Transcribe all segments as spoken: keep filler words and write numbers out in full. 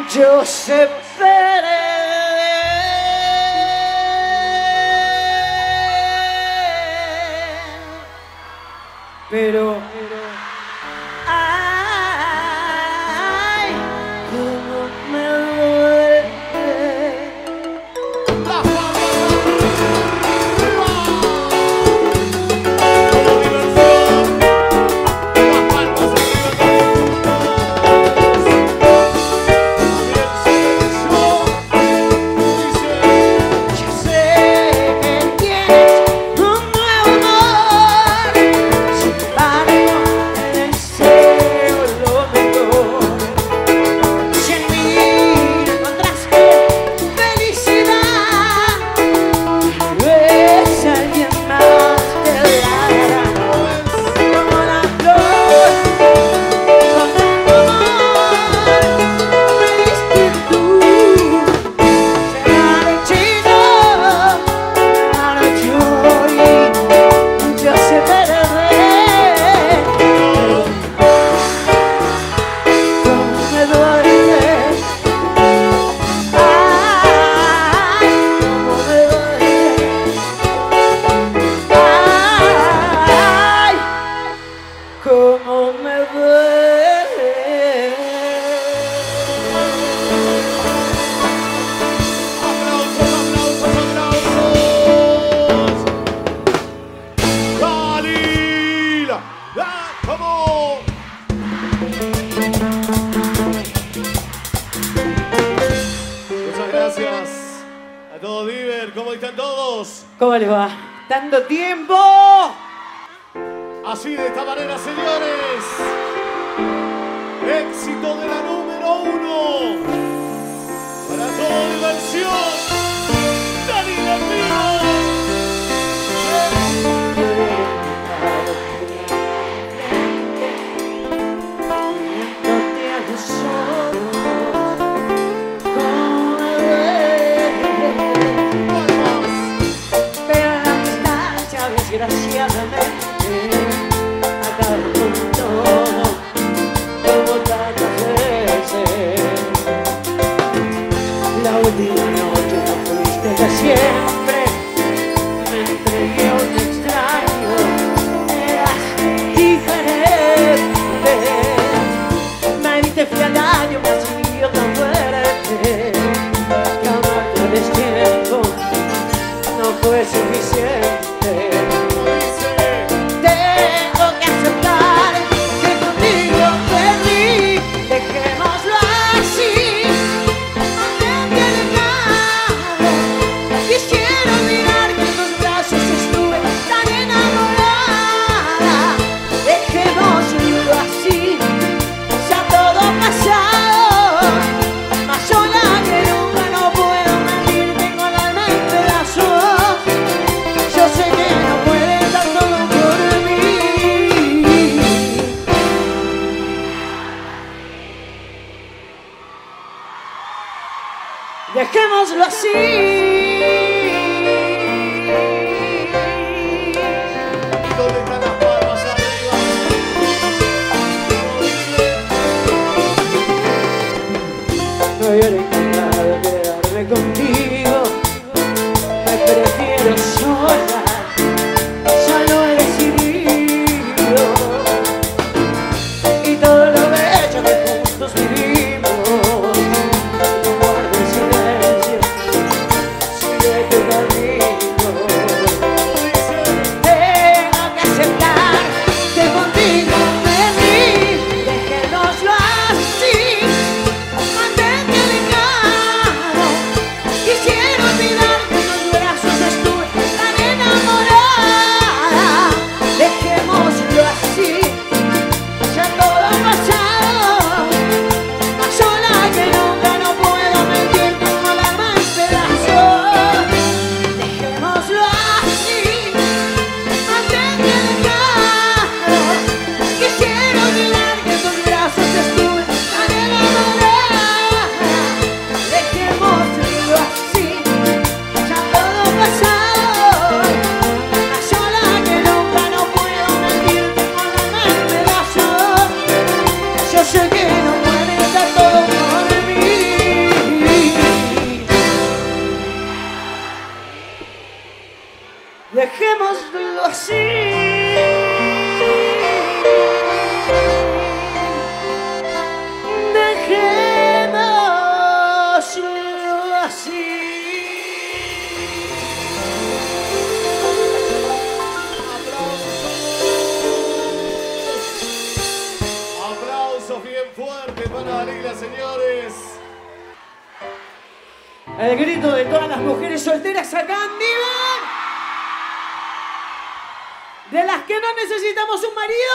yo sé perder, pero, pero ay, cómo me duele. Cómo me duele. Aplausos, aplausos, aplausos. Dalila, ah, come on. Muchas gracias a todos, Diver. ¿Cómo están todos? ¿Cómo les va? ¡Tanto tiempo! Así de esta manera, señores, éxito de la número uno para toda diversión. Dalila en vivo. Pero la distancia, desgraciadamente, acabó con todo, como tantas veces. La última noche no fuiste de siempre, me entregué a un extraño, eras diferente. Nadie te fui al daño, me has vivido tan fuerte, que amarte a destiempo no fue suficiente. Tengo que aceptar que contigo perdí. Dejémoslo así, mantente alejado. Quisiera olvidar que en tus brazos estuve tan enamorada. Dejémoslo así, ya todo pasado. Más sola que nunca no puedo mentir, tengo el alma en pedazos. Yo sé que no puedes dar todo por mí. Dejémoslo así. ¿Dónde están las palmas arriba? No hubiera intentado quedarme contigo, me prefiero sola, ya lo he decidido. Y todo lo bello que juntos vivimos, no guardo en silencio, sigue tu camino. Tengo que aceptar que contigo perdí. Dejémoslo así, mantente alejado. Dalila, señores. El grito de todas las mujeres solteras acá en Diva. De las que no necesitamos un marido.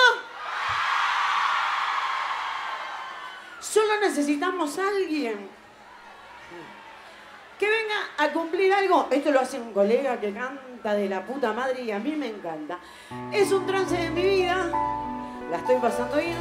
Solo necesitamos a alguien que venga a cumplir algo. Esto lo hace un colega que canta de la puta madre y a mí me encanta. Es un trance de mi vida. La estoy pasando bien.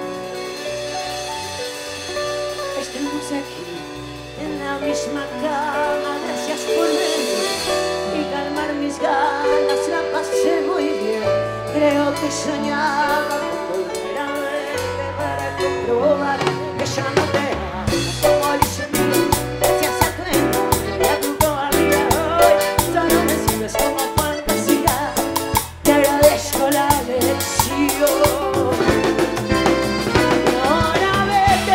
Estamos aquí en la misma cama. Gracias por venir y calmar mis ganas. La pasé muy bien. Creo que soñaba con volver a verte para comprobar que ya no te amas como dice mí. Gracias a tu amor y a tu cobardía hoy solo me sirves como fantasía. Te agradezco la lección. Y ahora vete,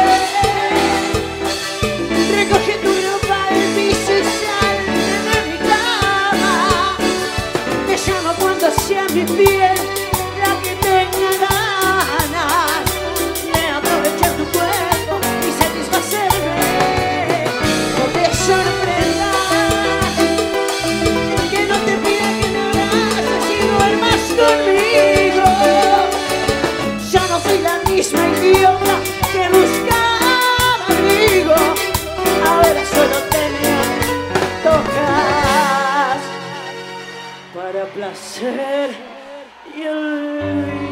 recoge tu ropa del piso y sal de mi cama. Te llamo cuando sea mi piel la que tenga ganas de aprovechar tu cuerpo y satisfacerme. No te sorprendas que no te pida que me abraces y duermas conmigo. Ya no soy la misma idiota que buscaba abrigo. Ahora solo te me tocas para placer y olvido.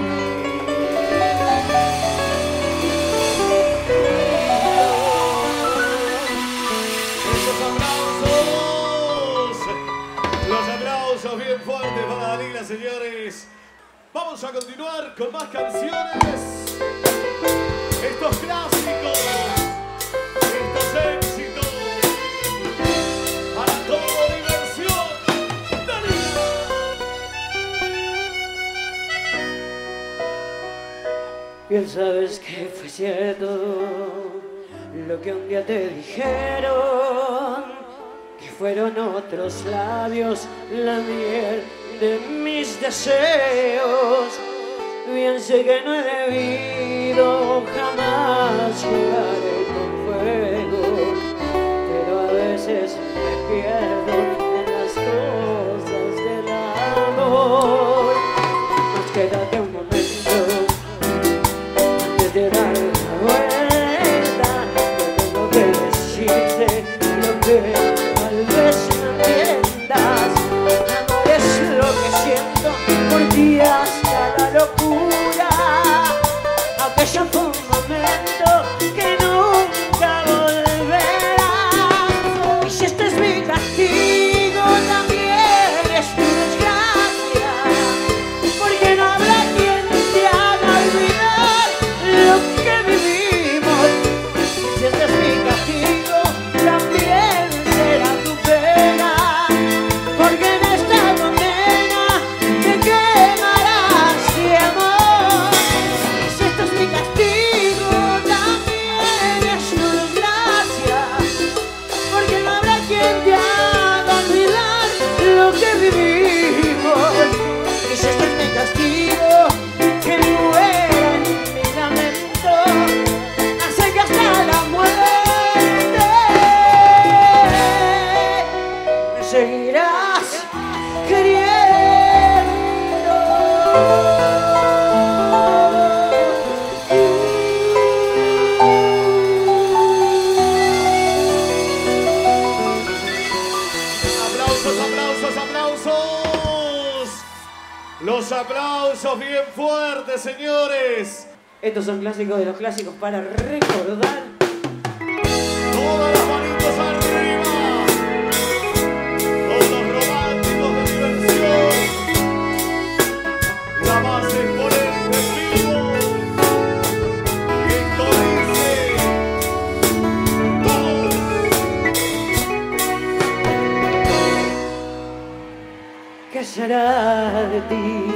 Los aplausos bien fuertes para Dalila, señores. Vamos a continuar con más canciones. Estos clásicos, estos éxitos, para toda diversión. Dalila. Bien sabes que fue cierto lo que un día te dijeron, que fueron otros labios la miel de mis deseos. Bien sé que no he debido jamás jugar con fuego, pero a veces me pierdo en las cosas del amor. Mas quédate un momento antes de dar la vuelta. Yo tengo que decirte lo que tal vez no entiendas. Amor es lo que siento por ti hasta la locura. Aquello fue un momento que nunca volverá. Y si este es mi castigo, también es tu desgracia, porque no habrá quien te haga olvidar lo que vivimos. Y si este es mi castigo, también será tu pena, porque en esta condena te quemarás de amor. Y si esto es mi castigo, también es tu desgracia, porque no habrá quien te haga olvidar lo que vivimos. Y si esto es mi castigo, que muera en mi lamento, hace que hasta la muerte me seguirás queriendo. Aplausos, aplausos, aplausos. Los aplausos bien fuertes, señores. Estos son clásicos de los clásicos para recordar. Todos los manitos arriba. Todos los románticos de diversión. La más exponente en vivo. Esto dice todo. ¿Qué será de ti?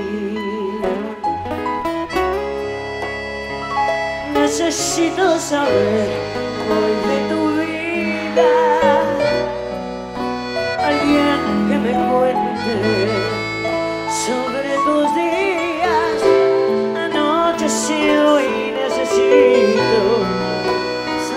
Necesito saber hoy de tu vida, alguien que me cuente sobre tus días anochecido, y necesito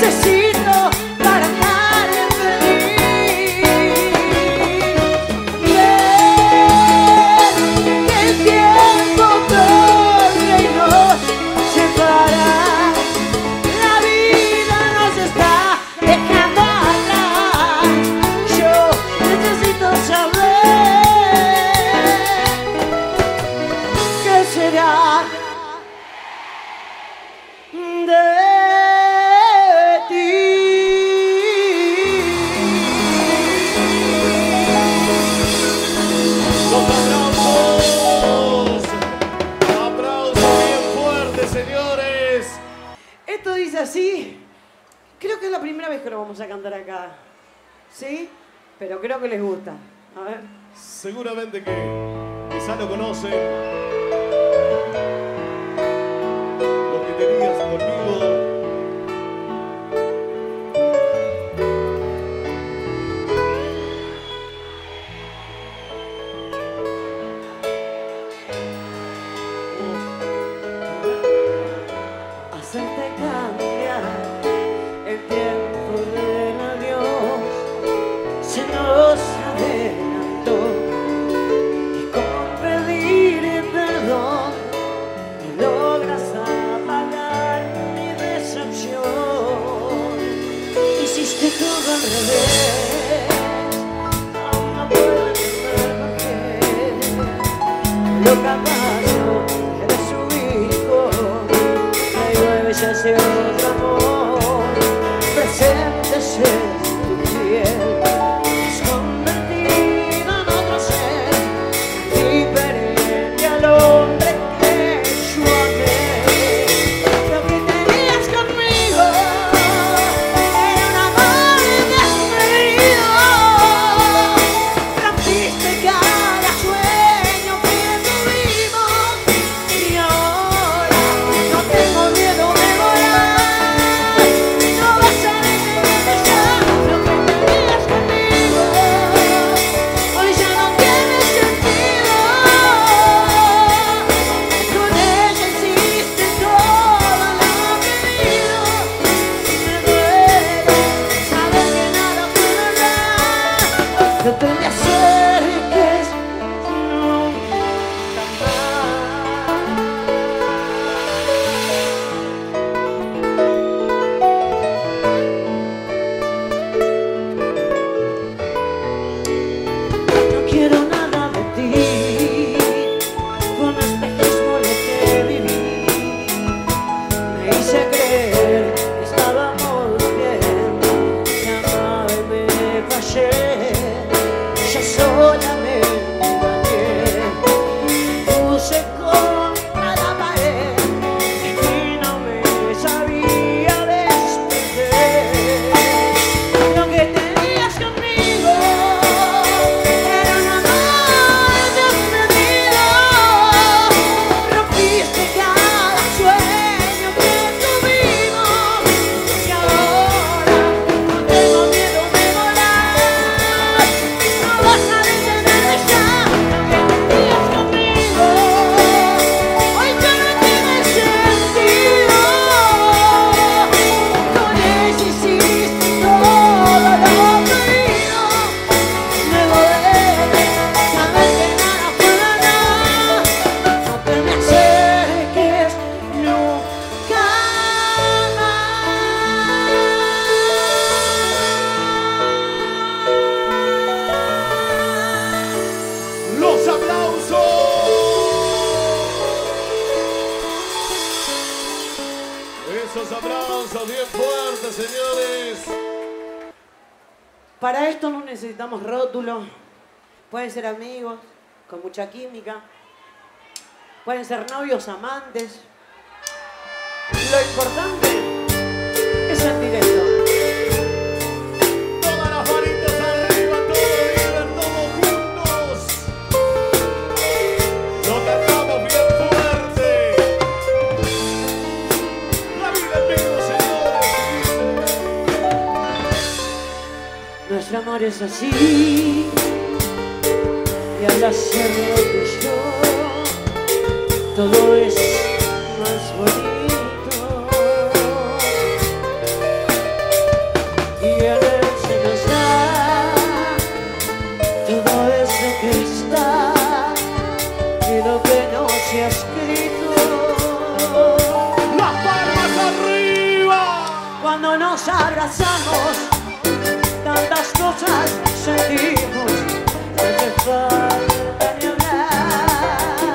necesito para estar feliz. Ven, que el tiempo corre y nos separa. La vida nos está dejando atrás. Yo necesito saber qué será de ti. Los aplausos. Aplausos bien fuertes, señores. Esto dice así. Creo que es la primera vez que lo vamos a cantar acá. ¿Sí? Pero creo que les gusta. A ver. Seguramente que quizá lo conocen. Lo que tenías conmigo. Hacerte cambiar el tiempo del adiós se nos adelantó, y con pedir perdón no logras apagar mi decepción. Hiciste todo al revés, aún no puedo entender por qué. Lo capaz no eres su hijo, ya hace otro amor, presentes en tu piel, es convertido en otro ser, diferente al hombre que yo amé. Lo que tenías conmigo era un amor desmedido, rompiste cada sueño que tuvimos, y ahora no tengo miedo de no te me acerques nunca más. No quiero nada de ti, con espejismo lo que viví. Me hice creer que estábamos bien, que amaba y me fallé. Yo sola me engañé, puse contra la pared y no me sabía desprender. Lo que tenías conmigo era un amor desmedido, rompiste cada sueño que tuvimos, y ahora no tengo miedo de volar. No vas a detenerme ya, lo que tenías conmigo hoy ya no tiene sentido. Con ella hiciste todo lo prohibido. Me duele saber que nada fue verdad. No te me acerques nunca más. Los aplausos. Esos aplausos bien fuertes, señores. Para esto no necesitamos rótulos. Pueden ser amigos, con mucha química. Pueden ser novios, amantes. Lo importante es sentir esto. Todas las manitas arriba, todo bien, todos juntos. Lo cantamos bien fuerte. La vida en vivo, señores. Nuestro amor es así, y al hacerlo que yo, todo es más bonito. abrazamos, tantas cosas sentimos, no hace falta ni hablar.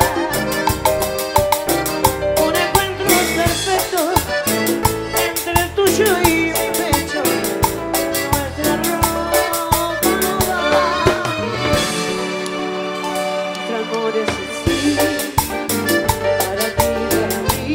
Un encuentro perfecto entre el tuyo y mi pecho, nuestra ropa no va. Nuestro amor es así, para ti, para mí.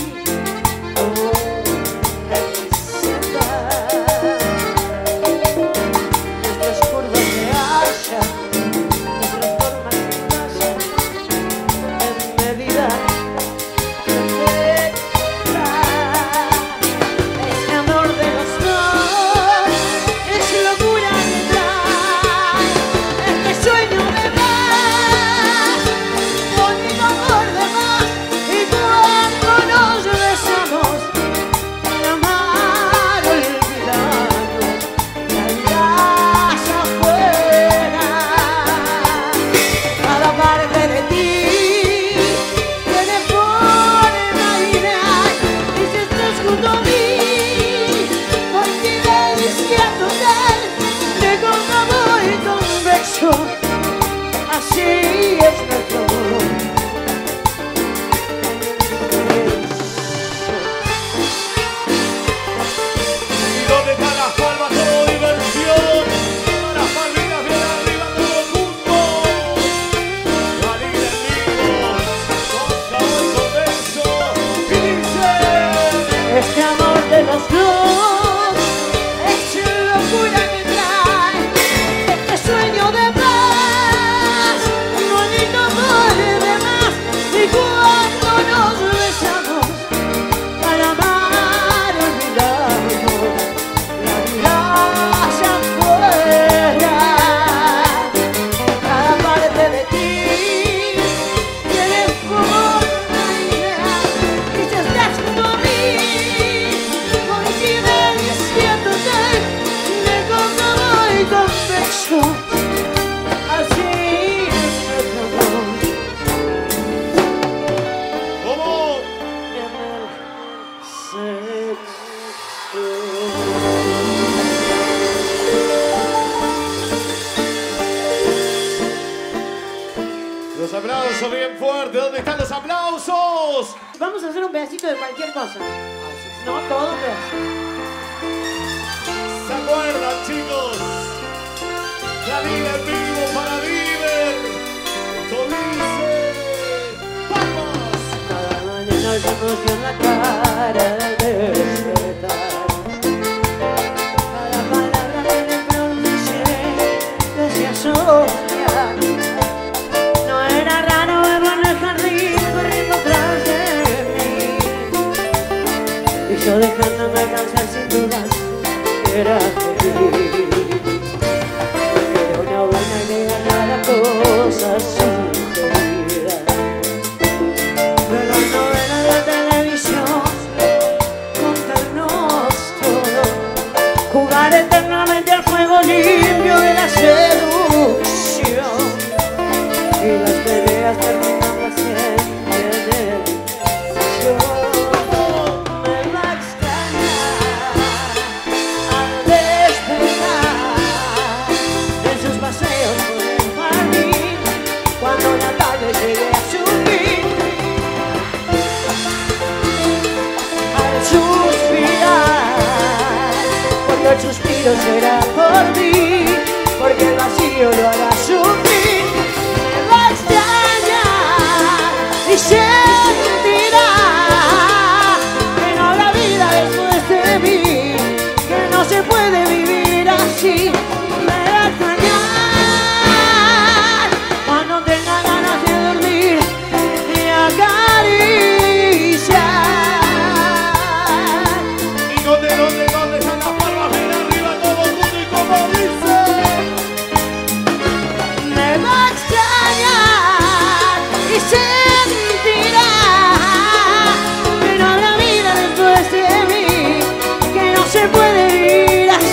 Así es nuestro amor. ¿Y dónde están las palmas? Todo diversión. Las palmitas bien arriba, todo junto. Vanilla en vivo, con sabor y con beso. Y dice: este amor de los dos es locura que trae este sueño de paz, bonito por demás. Y cuando nos besamos para amar, olvidamos la vida hacia afuera. Cada parte de ti tiene forma ideal, y si estás junto a mí, coincide diciéndote de cómo y convexo. Así es nuestro amor. ¿cómo? En el sexo. Los aplausos bien fuertes. ¿Dónde están los aplausos? Vamos a hacer un pedacito de cualquier cosa. No, todo un pedacito. ¿Se acuerdan, chicos? La vida en vivo para River. Esto dice: ¡vamos! Cada mañana yo nos dio en la cara al despertar. Cada palabra que le pronuncié decía soñar. No era raro verlo en el jardín corriendo tras de mí, y yo dejándome alcanzar sin dudas era feliz. Era una buena idea, nada cosas sugeridas, pero las novelas de televisión, contarnos todo, jugar eternamente al juego limpio de la seducción, y las peleas terminaban siempre en decisión. Me va a extrañar al despertar de sus paseos por el jardín, cuando la tarde llegue a su fin. Al suspirar, cuando el suspiro será por ti, porque el vacío lo hará sufrir. Me va a extrañar y sentirá que no habrá vida después de mí, que no se puede vivir así. Me va a extrañar cuando tenga ganas de dormir y acariciar. ¿Y dónde, dónde, dónde están las palmas? Bien arriba, todo junto. Y como dice: Me va a extrañar y sentirá que no habrá vida después de mí, que no se puede vivir así.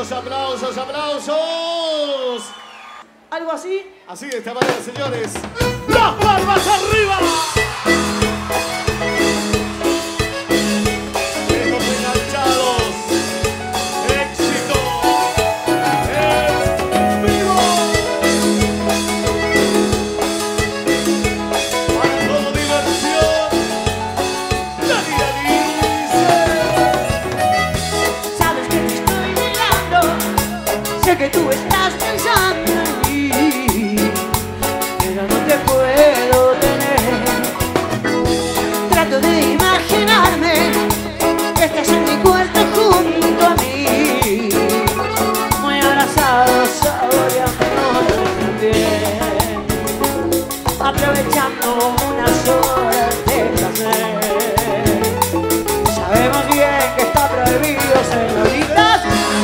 Aplausos, aplausos, aplausos. ¿Algo así? Así de esta manera, señores. ¡Las palmas arriba! Estos enganchados. Éxito. En vivo. Para todo diversión. Dani, Dani, Sabes que te estoy mirando, sé que tú estás pensando en mí, pero no te puedo tener. Trato de imaginarme que estás en mi cuarto junto a mí, muy abrazados, saboreando también, aprovechando unas horas de placer. Sabemos bien que está prohibido, señoritas,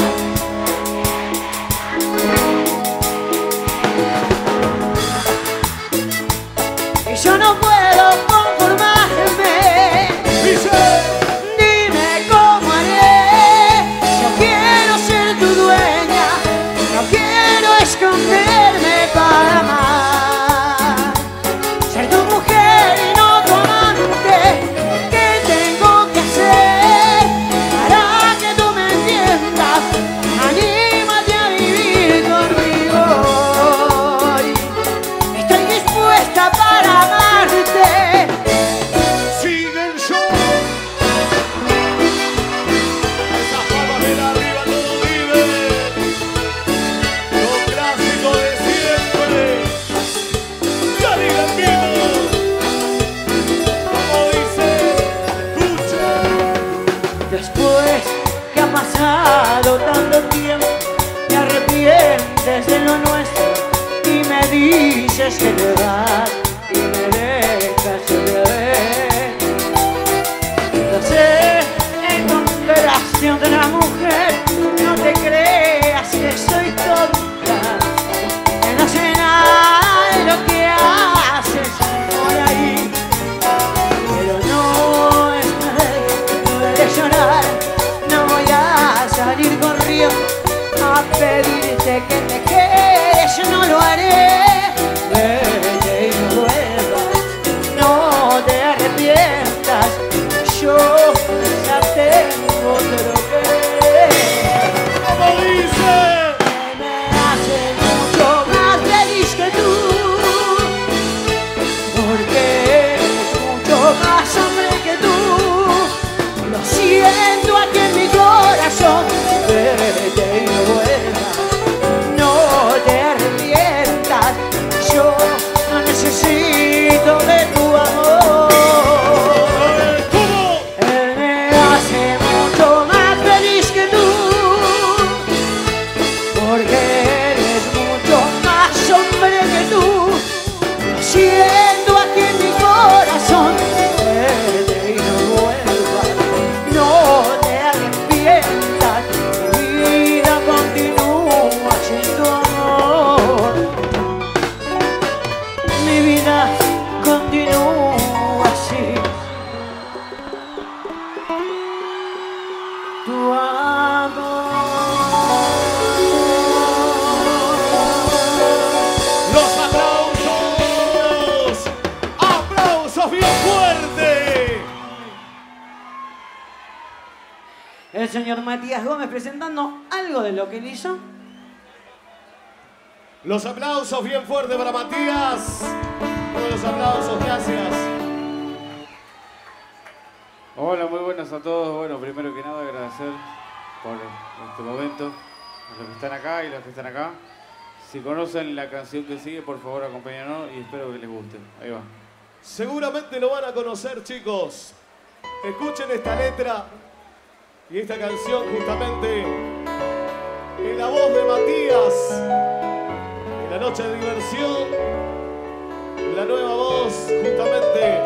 y yo no puedo conformarme. Dime cómo haré. Yo quiero ser tu dueña, no quiero esconderme para amar. Ser tu mujer y no tu amante. ¿Qué tengo que hacer para que tú me entiendas? Anímate a vivir conmigo hoy. Estoy dispuesta para amarte. sigue el show. Esas palmas de arriba todo vive. Lo clásico de siempre. Dani Gambino. Como dice, escucha. Después que ha pasado tanto tiempo, te arrepientes de lo nuestro y me dices que te vas y me dejas otra vez. Lo sé, en comparación de una mujer, no te creas que soy tonta, que no sé nada de lo que haces por ahí. Pero no estoy de llorar, no voy a salir corriendo a pedirte que te quedes, no lo haré. Vete y no vuelvas, no te arrepientas, yo ya tengo otro querer. Como dice. Me hace mucho más feliz que tú, porque eres mucho más hombre que tú. Lo siento aquí en mi corazón. Vete y no vuelvas, no te arrepientas, yo no necesito de tu amor. Él me hace mucho más feliz que tú, porque eres mucho más hombre que tú. Lo siento aquí en mi corazón. Vete y no vuelvas, no te arrepientas, mi vida continúa sin tu amor. Mi vida continúa sin tu amor. Los aplausos. Aplausos bien fuerte. El señor Matías Gómez presentando algo de lo que él hizo. Los aplausos bien fuertes para Matías. Todos los aplausos, gracias. Hola, muy buenas a todos. Bueno, primero que nada agradecer por este momento a los que están acá y los que están acá. Si conocen la canción que sigue, por favor acompáñanos y espero que les guste. Ahí va. Seguramente lo van a conocer, chicos. Escuchen esta letra y esta canción justamente en la voz de Matías. En la noche de diversión, la nueva voz justamente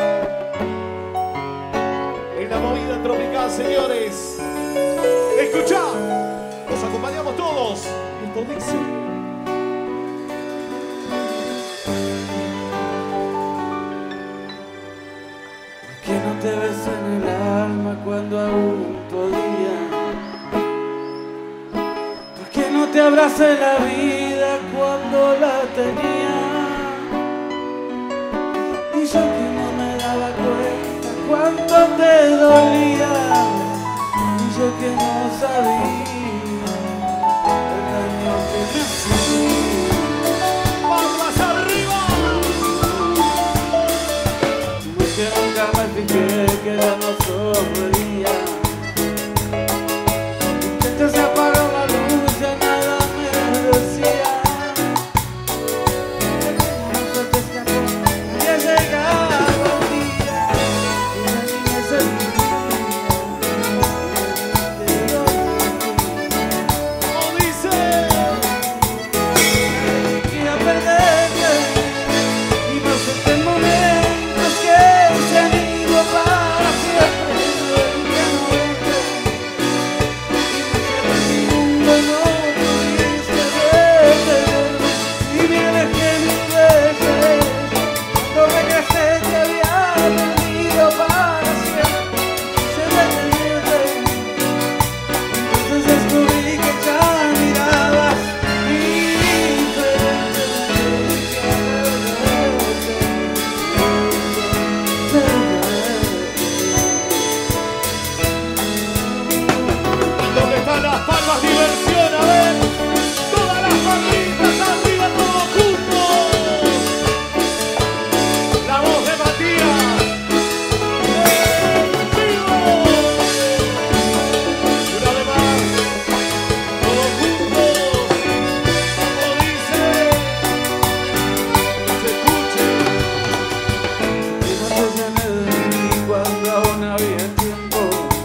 en la movida tropical, señores. Escuchá, nos acompañamos todos. Esto dice. Que no te ves en el alma cuando aún podía. te abracé la vida cuando la tenía, y yo que no me daba cuenta cuánto te dolía, y yo que no sabía el daño que me hacía. ¡Palmas arriba! Porque nunca me fijé que ya no sonreía, y que se apagó la luz, ya nada me decía. No se te escapó, ya llegaba el día, y la niña se vivía, pero ¡Como dice! quiero perderte, y no sé en momentos que se han ido para siempre, que no verte, y no mundo no pudiste detenerme, y me alejé mil veces, cuando regresé te había perdido para siempre, se detenerte. Entonces descubrí que ya mirabas diferente, ¿Dónde están las palmas? Diversión, a ver. Todas las palmitas arriba, todos juntos. La voz de Matías. ¡En vivo! Una vez más. Todos juntos. Como dice. Se escuche. y no te llené de mí cuando aún había tiempo,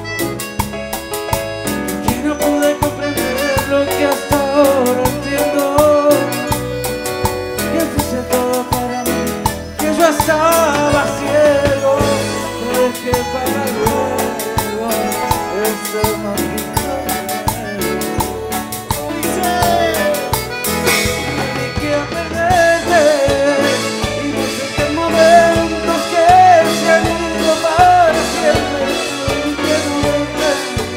que no pude comprender lo que hasta ahora entiendo, que fuiste todo para mí, que yo estaba ciego, te dejé para luego ese maldito dinero. Como dice. Me dediqué a perderte, y no sé qué momentos que se han ido para siempre, que no verte,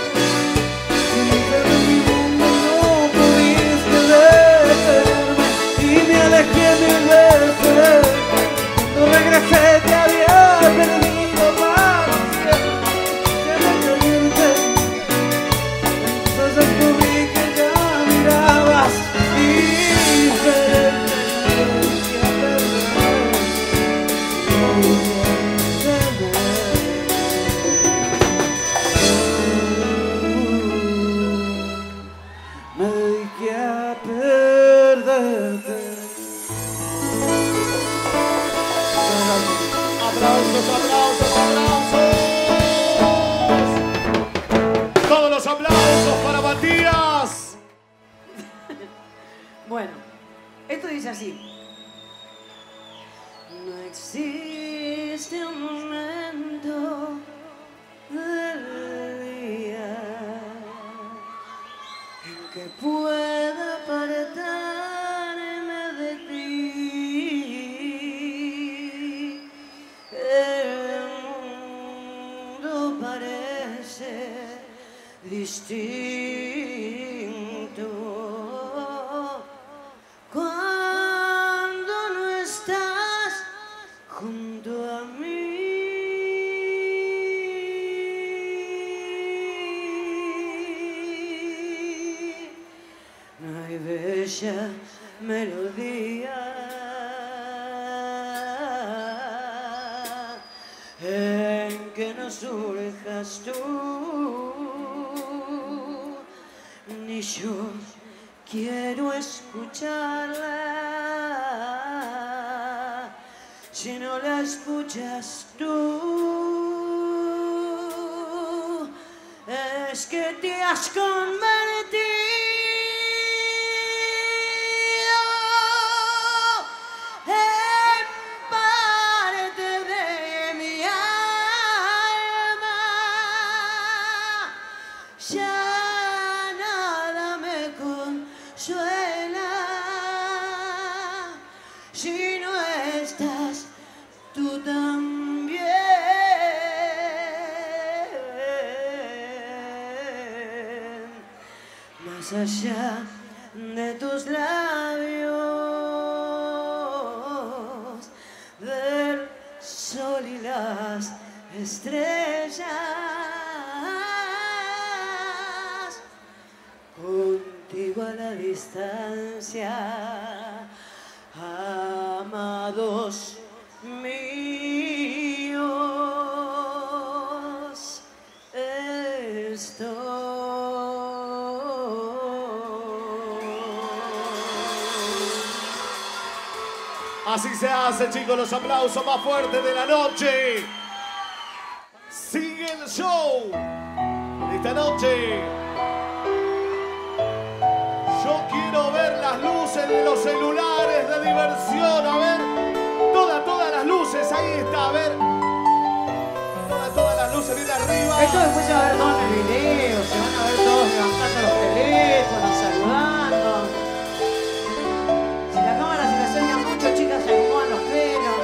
y pero en mi mundo no pudiste detenerme, y me alejé mil veces, cuando regresé te había perdido para siempre, se detenerte. Entonces descubrí que ya mirabas diferente, que a perder, me dediqué a perderte. Aplausos, aplausos, aplausos. Todos los aplausos para Matías. Bueno, esto dice así. No existe un momento del día en que pueda apartarme de ti. El mundo parece distinto cuando no estás junto a mí. No hay bella melodía en que no surjas tú, ni yo quiero escucharla si no la escuchas tú. Es que te has convertido en parte de mi alma. Ya nada me consuela si no estás tú también. Más allá de tus labios, del sol y las estrellas. Contigo a la distancia, amados míos, estoy. Así se hace, chicos, los aplausos más fuertes de la noche. Sigue el show de esta noche. Yo quiero ver las luces de los celulares de diversión. A ver, todas, todas las luces, ahí está, a ver. Todas, todas las luces, bien arriba. Esto después se va a ver todo en el video, se van a ver todos levantando los teléfonos, saludando. Si la cámara se le acerca mucho, chicas, se acomodan los pelos.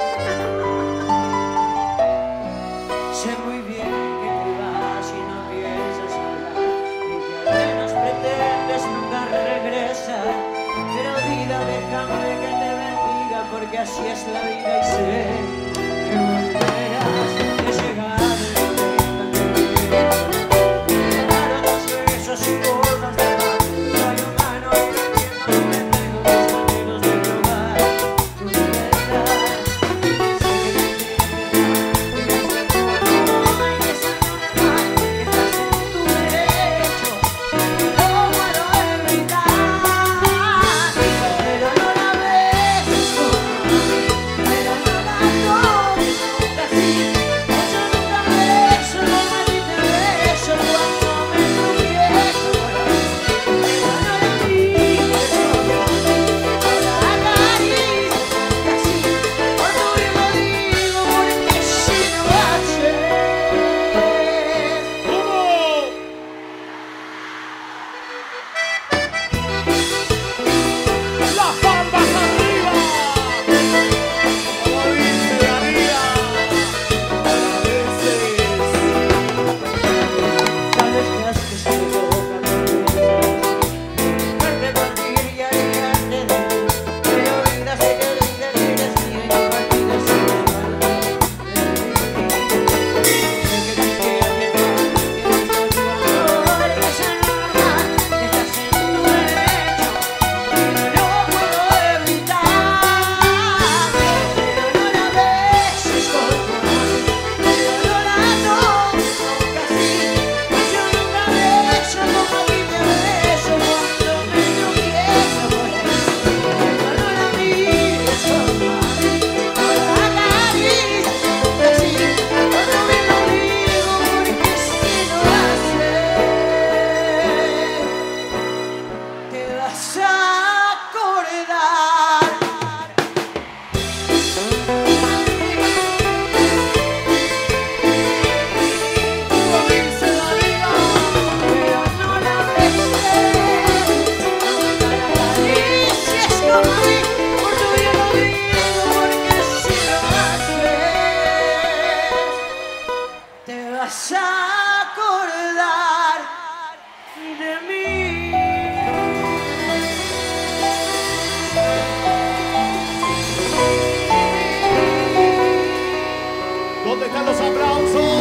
Sé muy bien que te vas y no piensas hablar, y que al menos pretendes nunca regresar. Pero vida, déjame que te bendiga, porque así es la vida y sé que volverás, que llegará el momento en que me llegaron tus besos y gordas de mar. No hay humano que entienda que tengo mis anhelos de probar tu libertad. Sé que me entiendes, que estás en tu amor y que es algo normal, que estás en tu derecho, que no puedo evitar. Pero no la beses como a mí, pero no la toques nunca así. Yo nunca beso como a ti te beso cuando me tropiezo por ahí. Pero no la mires como a mí, no la acaricies nunca así. Cuando yo lo digo, porque si no haces. Las palmas arriba. Como dice María. A veces. Tal vez creas que estoy loca, no piensas verte partir y alejarte de mí. Pero vida, sé que olvidas que eres mía y no olvides ser parte de mí. Sé que te quedas de paz, que busco tu amor, que es algo normal, que estás en tu derecho, y no lo puedo evitar. Pero no la beses como a mí, pero no la toques nunca así. Yo nunca beso como a ti te beso cuando me tropiezo por ahí. Pero no la mires como a mí, no la acaricies nunca así. Cuando me lo digo, porque si no haces, te vas a acordar. Como dice María. Pero no la beses, no la acaricies como a mí, por tu bien lo digo, porque si lo haces, te vas a acordar de mí. ¿Dónde están los aplausos?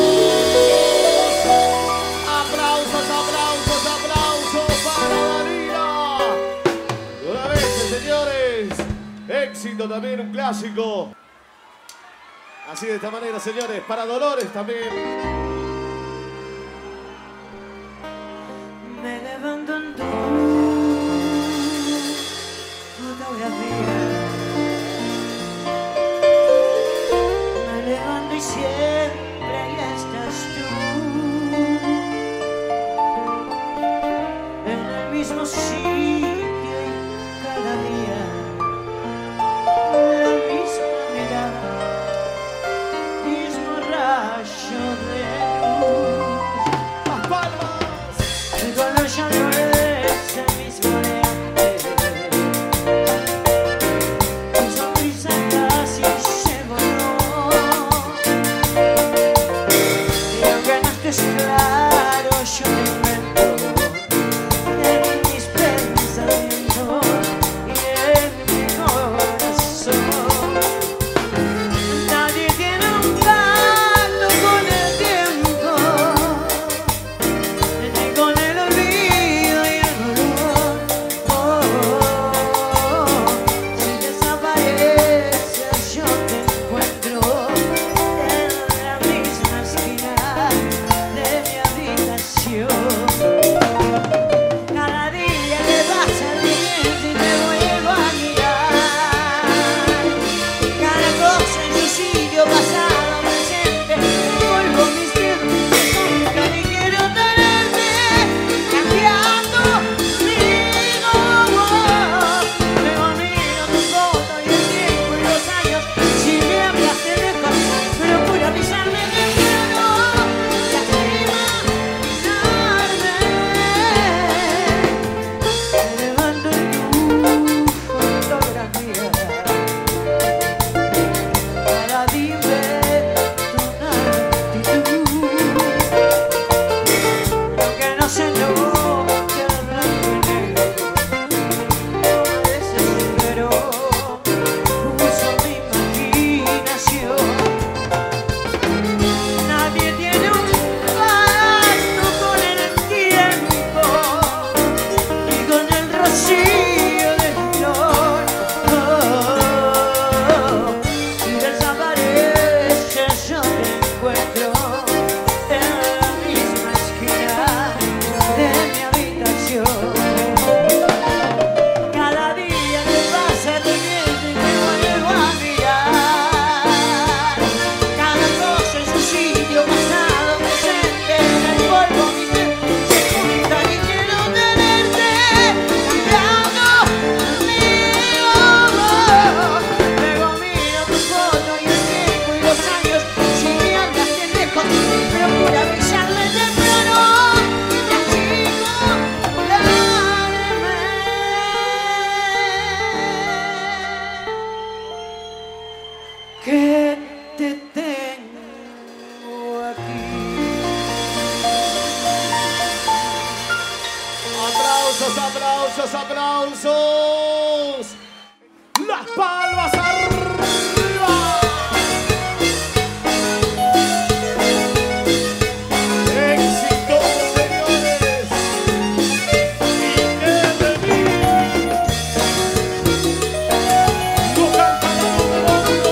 Aplausos, aplausos, aplausos para María. Una vez, señores, éxito también, un clásico. Así de esta manera, señores, para Dolores también. Me levanto en tu fotografía. Me levanto y siempre ahí estás tú. En el mismo sitio y cada día. La misma mirada, mismo rayo de aplausos. Las palmas arriba. Éxito, señores. Y que de mí. Tu campana número uno.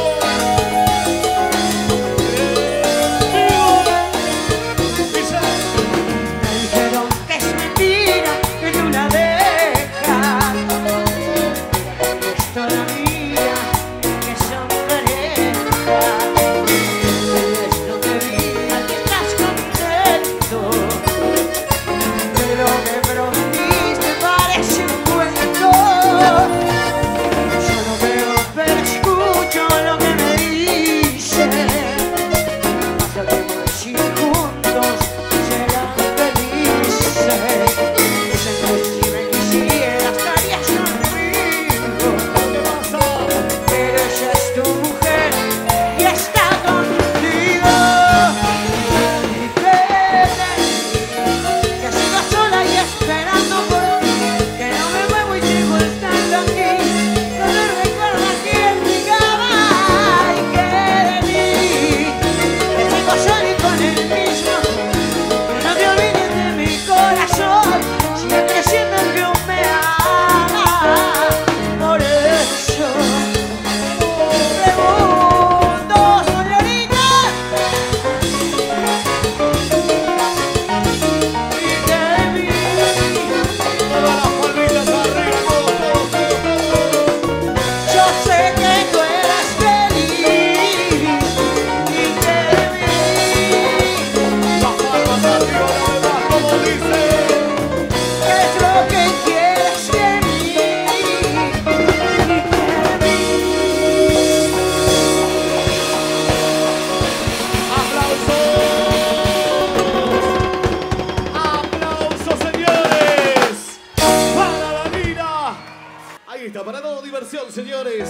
En vivo. Dice. Me dijeron que es mentira, que tú la dejas. Es todavía que son parejas. Es lo que diga que estás contento. Pero lo que prometiste parece un cuento. Yo no veo, pero escucho lo que me dicen. Hasta que por si juntos serán felices. Dicen que si me quisiera estarías conmigo. ¿Qué pasa? Pero ella es tu mujer y está contigo. Y que que sigo sola y esperando por ti. Que no me muevo y sigo estando aquí. No me recuerdo aquí en mi cama. Y que de mí que sigo sola y con el mismo. Que no te olvides de mi corazón. Siempre siempre que me ama. Por eso pregunto, señorita. Y de mí Todas las palmitas arriba, todos, todos, todos, todos. yo sé que tú eres feliz. Y de mí Las palmas arriba, una vez más, como dice. ¿qué es lo que quieres de mí? Y de mí ¡Aplausos! ¡Aplausos, señores! ¡Para la vida! Ahí está, para todo diversión, señores.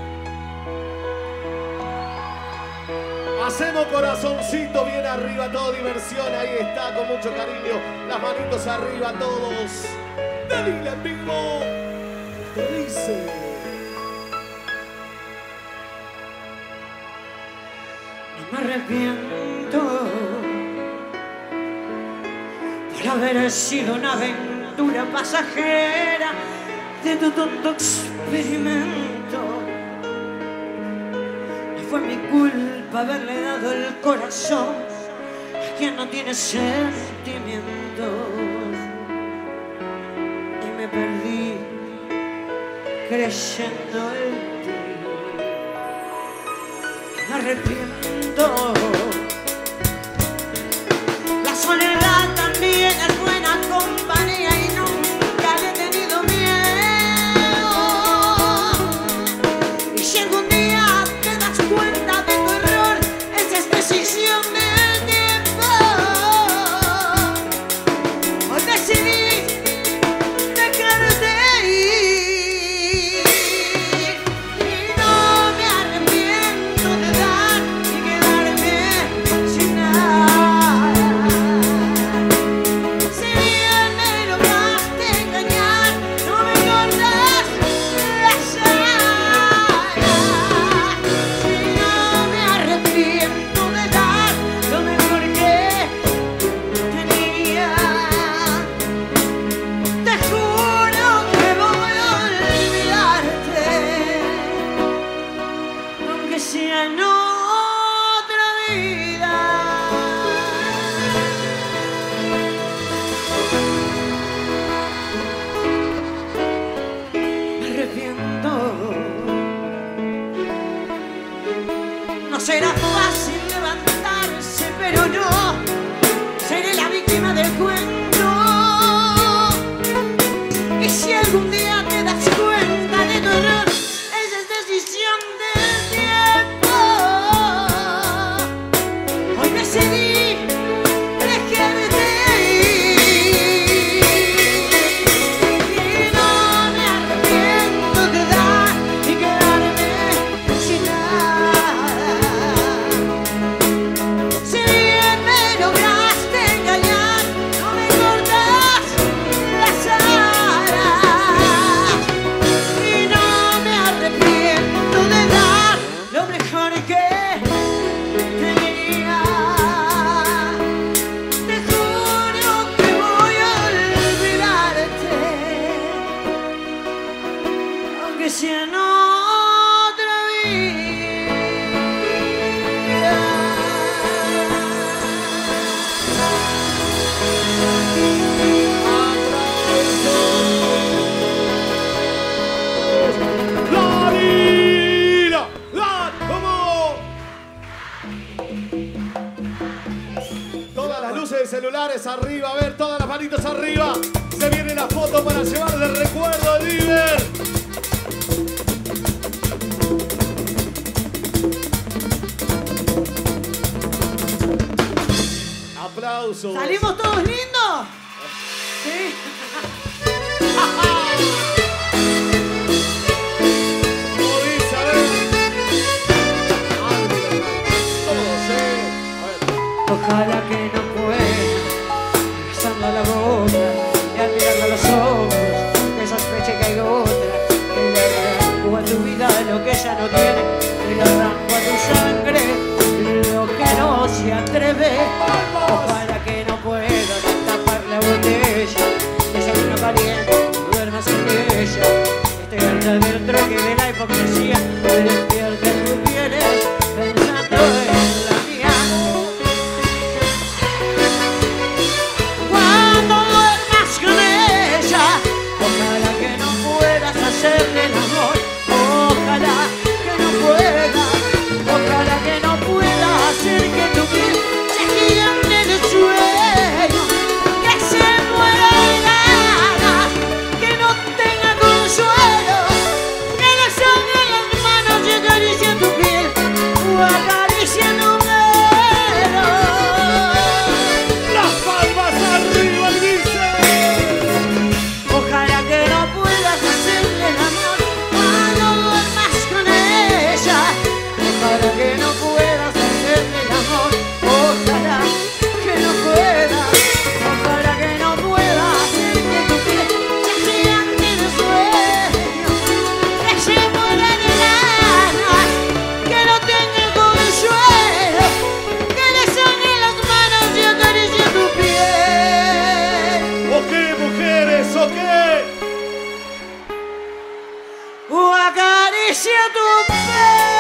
Hacemos corazoncito bien arriba, todo diversión. Ahí está, con mucho cariño. Las manitos arriba, todos. ¡Dale en vivo! ¿Qué dice? No me arrepiento por haber sido una aventura pasajera de tu tonto experimento. No fue mi culpa haberle dado el corazón a quien no tiene sentimientos. Y me perdí creyendo en ti. Me arrepiento. La soledad también es buena compañía y nunca le he tenido miedo. Y si algún día te das cuenta de tu error, esa es decisión del tiempo. Hoy decidí dejarte ir. Y no me arrepiento de dar y quedarme sin nada. Si bien me lograste engañar, no me cortas las alas. Y no me arrepiento de dar lo mejor que tenía. Te juro que voy a olvidarte, aunque sea en otra vida. Me arrepiento. No será fácil levantarse, pero yo seré la víctima del cuento. Y si algún día te das cuenta de tu error, esa es decisión del tiempo. Hoy decidí dejarte ir. Y no me arrepiento de dar y quedarme sin nada. que sea en otra vida. ¡La vida! ¡La! ¿Cómo? Todas las luces de celulares arriba, a ver, todas las manitos arriba. Se viene la foto para llevar de recuerdo el Diver. Aplausos. ¿Salimos todos lindos? Sí. Como dice, a ver. Todos, eh. A ver. Ojalá que no pueda besarla la boca y al mirarla a los ojos que sospeche que hay otra que le arranco a tu vida lo que ella no tiene, que le arranco a tu sangre lo que no se atreve. Ojalá que no pueda tapar la botella de esa vino caliente, duermas en ella. Estoy harta del troque de la hipocresía, de despierta en tus pieles pensando en la mía. Cuando duermas con ella, ojalá que no puedas hacerle el amor. Ojalá que no pueda, ojalá que no pueda hacer que tu piel se gigante de sueño, que se muera de ganas, que no tenga consuelo, que le sangre en las manos y acaricie tu piel o acaricie tu pelo. Las palmas arriba, dice. Ojalá que no puedas hacerle el amor cuando duermas con ella. Ojalá que no puedas hacerle el amor. Ojalá que no pueda. Ojalá que no pueda hacer que tu piel se gigante de sueño, que se muera de ganas, que no tenga consuelo, que le sangre las manos y acaricie tu piel. ¿O qué, mujeres? ¿O qué? O acaricia tu pelo.